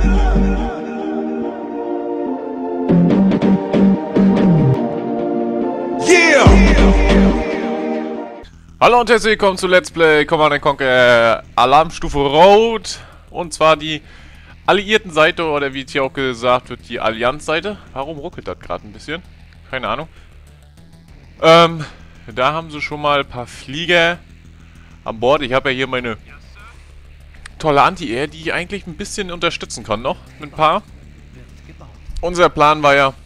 Hallo und herzlich willkommen zu Let's Play Command & Conquer Alarmstufe Rot. Und zwar die Alliierten-Seite, oder wie es hier auch gesagt wird, die Allianz-Seite. Warum ruckelt das gerade ein bisschen? Keine Ahnung. Da haben sie schon mal ein paar Flieger an Bord. Ich habe ja hier meine tolle Anti-Air, die ich eigentlich ein bisschen unterstützen kann noch. Mit ein paar. Unser Plan war ja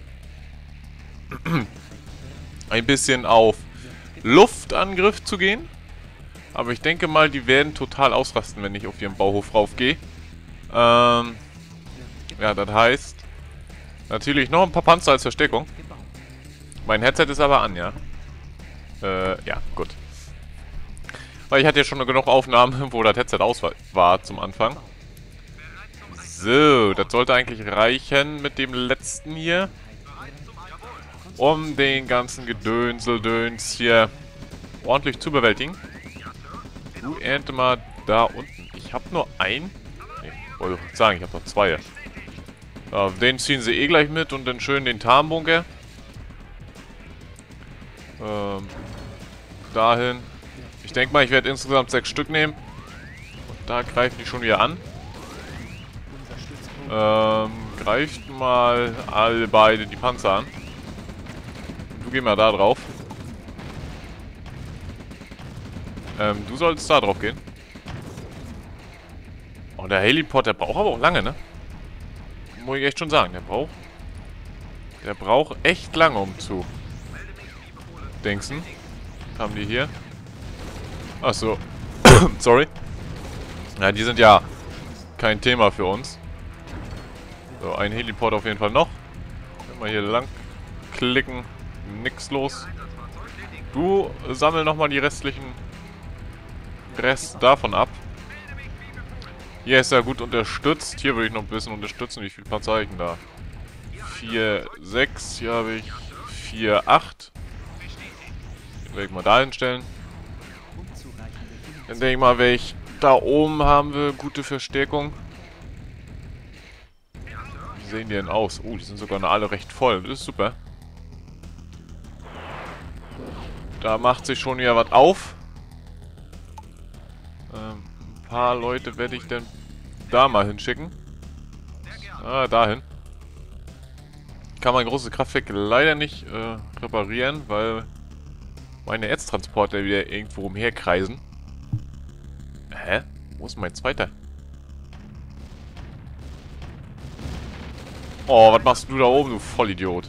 ein bisschen auf Luftangriff zu gehen. Aber ich denke mal, die werden total ausrasten, wenn ich auf ihren Bauhof raufgehe. Ja, das heißt natürlich noch ein paar Panzer als Verstärkung. Mein Headset ist aber an, ja. Ja, gut. Weil ich hatte ja schon genug Aufnahmen, wo das Headset aus war zum Anfang. So, das sollte eigentlich reichen mit dem letzten hier. Um den ganzen Gedönseldöns hier ordentlich zu bewältigen. Du ernte mal da unten. Ich habe nur einen. Nee, wollte ich sagen, ich habe noch zwei. Den ziehen sie eh gleich mit und dann schön den Tarnbunker. Dahin. Ich denke mal, ich werde insgesamt 6 Stück nehmen. Und da greifen die schon wieder an. Greift mal alle beide die Panzer an. Geh mal da drauf. Du sollst da drauf gehen. Oh, der Heliport, der braucht aber auch lange, ne? Muss ich echt schon sagen, der braucht echt lange, um zu dingsen. Haben die hier? Achso. Sorry. Ja, die sind ja kein Thema für uns. So, ein Heliport auf jeden Fall noch. Wenn wir hier lang klicken. Nix los. Du sammel nochmal die restlichen Rest davon ab. Hier ist er gut unterstützt. Hier würde ich noch ein bisschen unterstützen. Wie viel Panzer habe ich denn da? 4, 6. Hier habe ich 4, 8. Den werde ich mal da hinstellen. Dann denke ich mal, da oben haben wir gute Verstärkung. Wie sehen die denn aus? Oh, die sind sogar noch alle recht voll. Das ist super. Da macht sich schon wieder was auf. Ein paar Leute werde ich dann da mal hinschicken. Dahin. Kann mein großes Kraftwerk leider nicht reparieren, weil meine Erztransporter wieder irgendwo umherkreisen. Hä? Wo ist mein zweiter? Oh, was machst du da oben, du Vollidiot?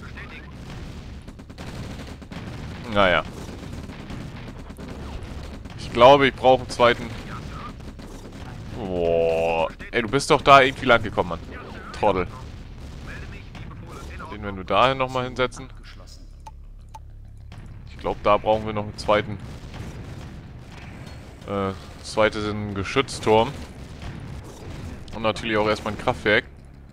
Naja. Ich glaube, ich brauche einen zweiten. Boah. Ey, du bist doch da irgendwie lang gekommen, Mann. Trottel. Den werden wir dahin nochmal hinsetzen. Ich glaube, da brauchen wir noch einen zweiten. Zweiten Geschützturm. Und natürlich auch erstmal ein Kraftwerk.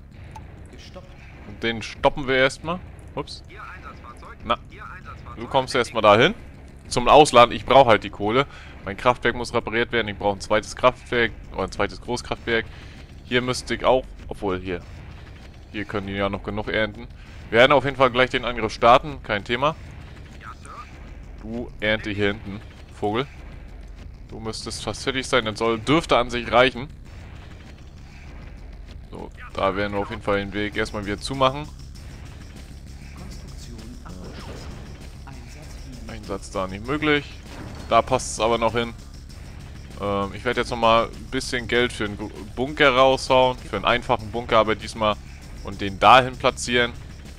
Und den stoppen wir erstmal. Ups. Na. Du kommst erstmal dahin. Zum Ausladen. Ich brauche halt die Kohle. Mein Kraftwerk muss repariert werden. Ich brauche ein zweites Kraftwerk. Oder ein zweites Großkraftwerk. Hier müsste ich auch... Obwohl, hier. Hier können die ja noch genug ernten. Wir werden auf jeden Fall gleich den Angriff starten. Kein Thema. Du ernte hier hinten, Vogel. Du müsstest fast fertig sein. Das dürfte an sich reichen. So, da werden wir auf jeden Fall den Weg erstmal wieder zumachen. Einsatz da nicht möglich. Da passt es aber noch hin. Ich werde jetzt nochmal ein bisschen Geld für einen Bunker raushauen. Für einen einfachen Bunker, aber diesmal. Und den dahin platzieren.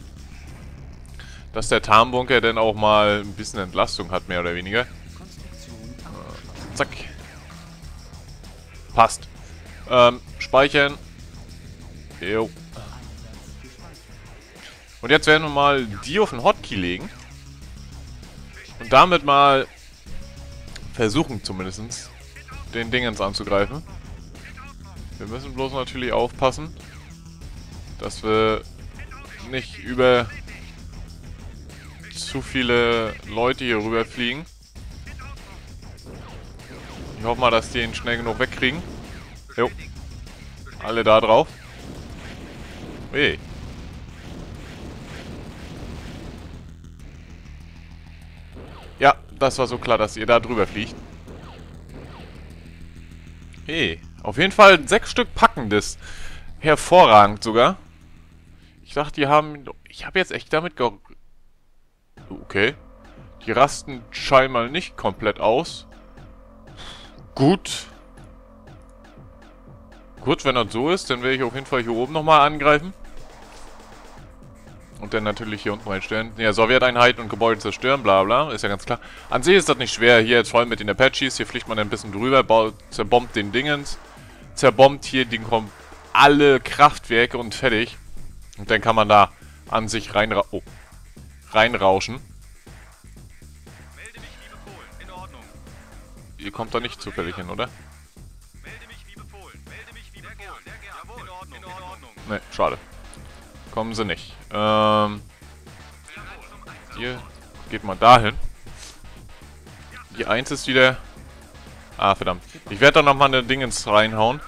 Dass der Tarnbunker dann auch mal ein bisschen Entlastung hat, mehr oder weniger. Zack. Passt. Speichern. Jo. Und jetzt werden wir mal die auf den Hotkey legen. Und damit mal versuchen zumindest den Dingens anzugreifen. Wir müssen bloß natürlich aufpassen, dass wir nicht über zu viele Leute hier rüberfliegen. Ich hoffe mal, dass die ihn schnell genug wegkriegen. Jo. Alle da drauf. Ui. Ja, das war so klar, dass ihr da drüber fliegt. Hey, auf jeden Fall 6 Stück packendes. Hervorragend sogar. Ich dachte, die haben... Ich habe jetzt echt damit okay. Die rasten scheinbar nicht komplett aus. Gut. Gut, wenn das so ist, dann werde ich auf jeden Fall hier oben nochmal angreifen. Und dann natürlich hier unten reinstellen. Ja, Sowjeteinheiten und Gebäude zerstören, bla bla, ist ja ganz klar. An sich ist das nicht schwer, hier jetzt vor allem mit den Apaches, hier fliegt man ein bisschen drüber, zerbombt den Dingens, zerbombt hier alle Kraftwerke und fertig. Und dann kann man da an sich reinrauschen. Ihr kommt da nicht zufällig hin, oder? Ne, schade. Kommen sie nicht. Hier geht mal dahin. Die 1 ist wieder... Ah, verdammt. Ich werde da nochmal eine Dingens reinhauen.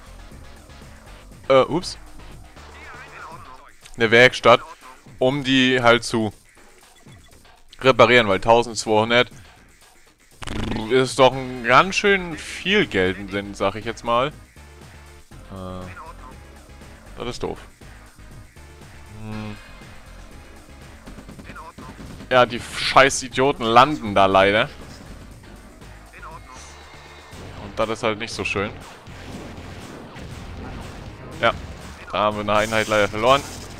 Ups. Eine Werkstatt. Um die halt zu reparieren, weil 1200 ist doch ein ganz schön viel Geld, sag ich jetzt mal. Das ist doof. Ja, die scheiß Idioten landen da leider. Und das ist halt nicht so schön. Ja, da haben wir eine Einheit leider verloren.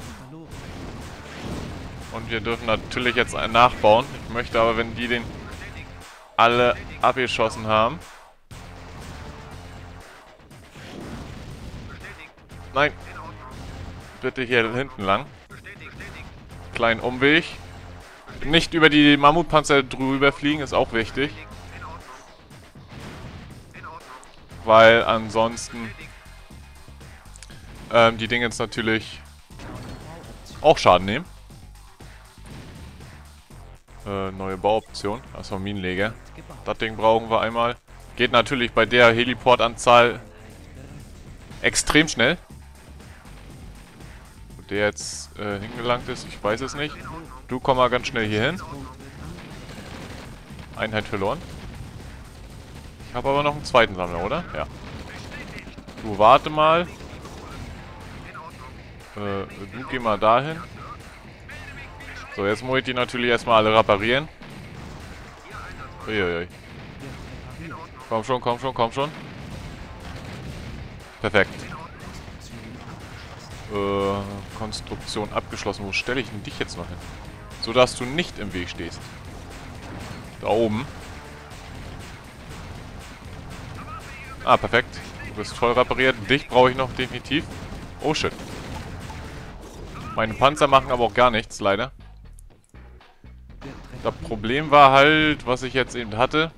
Und wir dürfen natürlich jetzt einen nachbauen. Ich möchte aber, wenn die den alle abgeschossen haben... Nein. Bitte hier hinten lang. Kleinen Umweg. Nicht über die Mammutpanzer drüber fliegen, ist auch wichtig. Weil ansonsten die Dinge jetzt natürlich auch Schaden nehmen. Neue Bauoption. Achso, Minenleger. Das Ding brauchen wir einmal. Geht natürlich bei der Heliportanzahl extrem schnell. Wo der jetzt hingelangt ist, ich weiß es nicht. Du komm mal ganz schnell hier hin. Einheit verloren. Ich habe aber noch einen zweiten Sammler, oder? Ja. Du warte mal. Du geh mal dahin. So, jetzt muss ich die natürlich erstmal alle reparieren. Uiuiui. Komm schon, komm schon, komm schon. Perfekt. Konstruktion abgeschlossen. Wo stelle ich denn dich jetzt noch hin? So dass du nicht im Weg stehst. Da oben. Ah, perfekt. Du bist voll repariert. Dich brauche ich noch definitiv. Oh shit. Meine Panzer machen aber auch gar nichts, leider. Das Problem war halt, was ich jetzt eben hatte.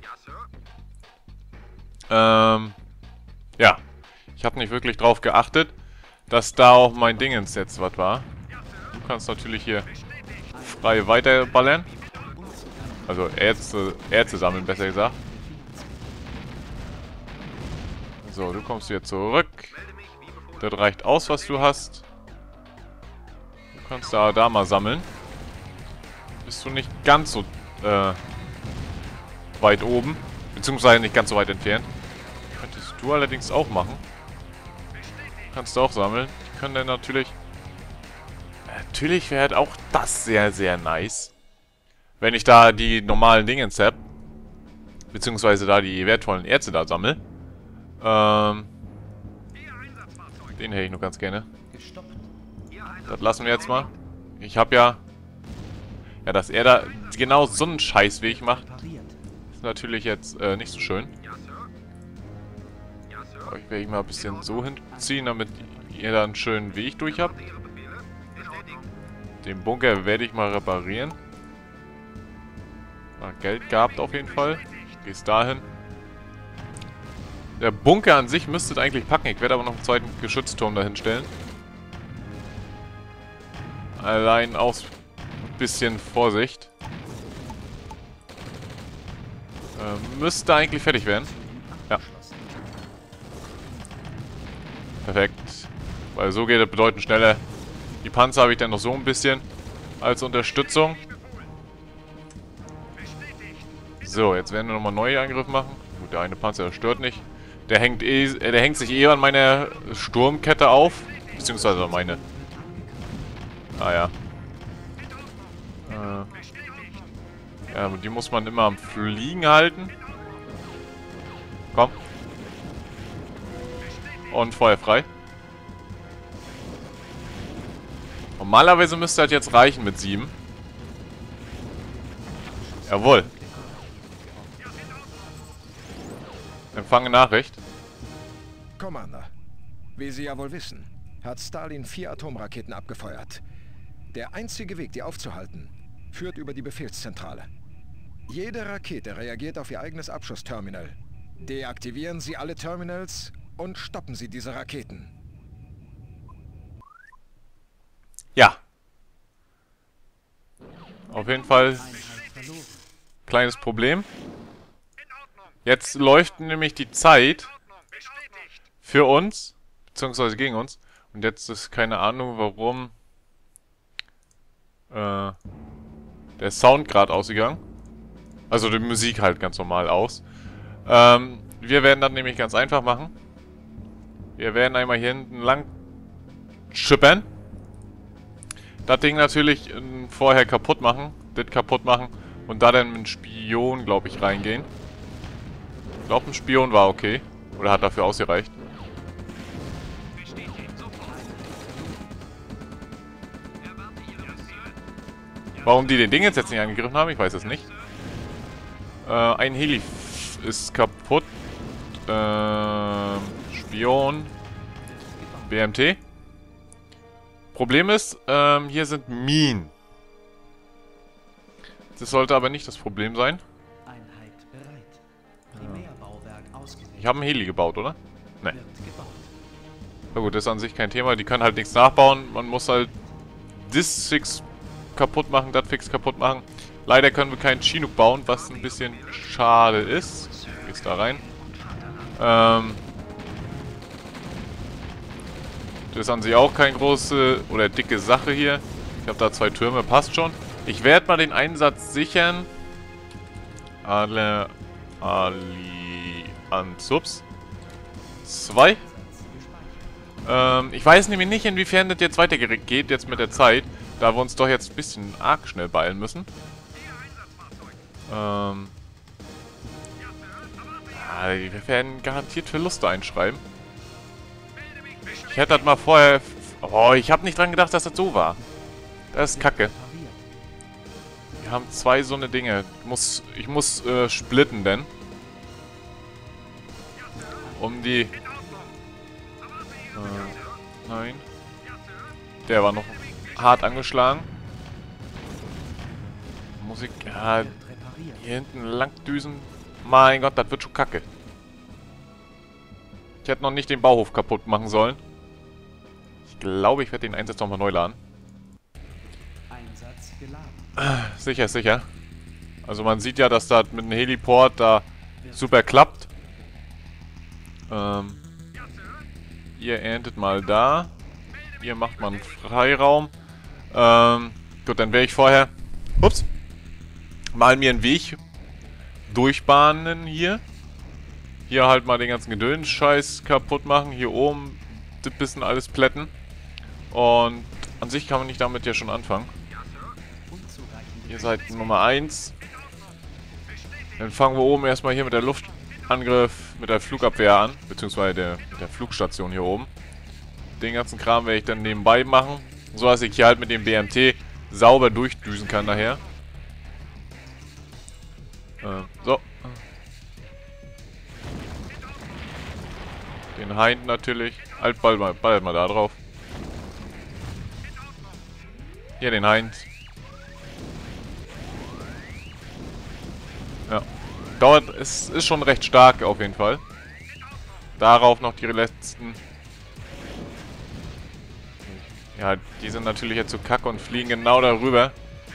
Ja. Ich habe nicht wirklich drauf geachtet, dass da auch mein Dingens jetzt was war. Du kannst natürlich hier frei weiterballern. Also Erze sammeln, besser gesagt. So, du kommst hier zurück. Das reicht aus, was du hast. Du kannst da mal sammeln. Bist du nicht ganz so weit oben. Beziehungsweise nicht ganz so weit entfernt. Könntest du allerdings auch machen. Kannst du auch sammeln. Die können dann natürlich... Natürlich wäre halt auch das sehr, sehr nice. Wenn ich da die normalen Dingens habe. Beziehungsweise da die wertvollen Erze da sammle. Den hätte ich nur ganz gerne. Das lassen wir jetzt mal. Ich habe ja... Ja, dass er da genau so einen Scheißweg macht, ist natürlich jetzt nicht so schön. Euch werde ich mal ein bisschen so hinziehen, damit ihr da einen schönen Weg durch habt. Den Bunker werde ich mal reparieren. Mal Geld gehabt auf jeden Fall. Gehst dahin. Der Bunker an sich müsstet eigentlich packen. Ich werde aber noch einen zweiten Geschützturm dahin stellen. Allein aus bisschen Vorsicht. Müsste eigentlich fertig werden. Ja. Perfekt. Weil so geht es bedeutend schneller. Die Panzer habe ich dann noch so ein bisschen als Unterstützung. So, jetzt werden wir nochmal neue Angriffe machen. Gut, der eine Panzer, der stört nicht. Der hängt sich eh an meiner Sturmkette auf. Beziehungsweise meine... Ah ja. Ja, die muss man immer am Fliegen halten. Komm. Und Feuer frei. Normalerweise müsste halt jetzt reichen mit 7. Jawohl. Empfange Nachricht. Commander, wie Sie ja wohl wissen, hat Stalin 4 Atomraketen abgefeuert. Der einzige Weg, die aufzuhalten, führt über die Befehlszentrale. Jede Rakete reagiert auf ihr eigenes Abschussterminal. Deaktivieren Sie alle Terminals und stoppen Sie diese Raketen. Ja. Auf jeden Fall kleines Problem. Jetzt läuft nämlich die Zeit für uns, beziehungsweise gegen uns. Und jetzt ist keine Ahnung, warum der Sound gerade ausgegangen. Also die Musik halt ganz normal aus. Wir werden das nämlich ganz einfach machen. Wir werden einmal hier hinten lang schippern. Das Ding natürlich vorher kaputt machen. Das kaputt machen. Und da dann mit einem Spion, glaube ich, reingehen. Ich glaube, ein Spion war okay. Oder hat dafür ausgereicht. Warum die den Ding jetzt nicht angegriffen haben, ich weiß es nicht. Ein Heli ist kaputt. Spion. BMT. Problem ist, hier sind Minen. Das sollte aber nicht das Problem sein. Ich habe einen Heli gebaut, oder? Ne. Na gut, das ist an sich kein Thema. Die können halt nichts nachbauen. Man muss halt das fix kaputt machen, das fix kaputt machen. Leider können wir keinen Chinook bauen, was ein bisschen schade ist. Gehst da rein. Das ist an sich auch keine große oder dicke Sache hier. Ich habe da 2 Türme, passt schon. Ich werde mal den Einsatz sichern. Subs 2. Ich weiß nämlich nicht, inwiefern das jetzt weitergeht, jetzt mit der Zeit. Da wir uns doch jetzt ein bisschen arg schnell beeilen müssen. Wir werden garantiert Verluste einschreiben. Ich hätte das mal vorher... Oh, ich habe nicht dran gedacht, dass das so war. Das ist kacke. Wir haben 2 so eine Dinge. Ich muss splitten, denn. Um die... nein. Der war noch hart angeschlagen. Muss ich... Ja, hier hinten lang düsen. Mein Gott, das wird schon kacke. Ich hätte noch nicht den Bauhof kaputt machen sollen. Ich glaube, ich werde den Einsatz nochmal neu laden. Einsatz geladen. Sicher, sicher. Also man sieht ja, dass das mit dem Heliport da super klappt. Ihr erntet mal da. Ihr macht mal einen Freiraum. Gut, dann werde ich vorher... Ups. Mal mir einen Weg durchbahnen hier. Hier halt mal den ganzen Gedöns-Scheiß kaputt machen. Hier oben ein bisschen alles plätten. Und an sich kann man nicht damit ja schon anfangen. Ihr seid Nummer 1. Dann fangen wir oben erstmal hier mit der Luftangriff, mit der Flugabwehr an. Beziehungsweise der Flugstation hier oben. Den ganzen Kram werde ich dann nebenbei machen. So dass ich hier halt mit dem BMT sauber durchdüsen kann nachher. So. Den Hind natürlich. Halt bald mal da drauf. Hier den Hind. Ja. Dauert, es ist schon recht stark auf jeden Fall. Darauf noch die letzten. Ja, die sind natürlich jetzt so kacke und fliegen genau darüber.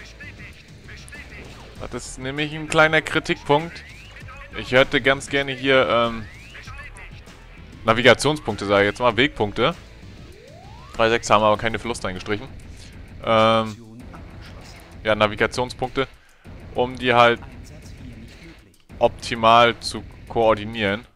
Das ist nämlich ein kleiner Kritikpunkt. Ich hätte ganz gerne hier Navigationspunkte, sage ich jetzt mal, Wegpunkte. 3-6 haben aber keine Verluste eingestrichen. Ja, Navigationspunkte, um die halt optimal zu koordinieren.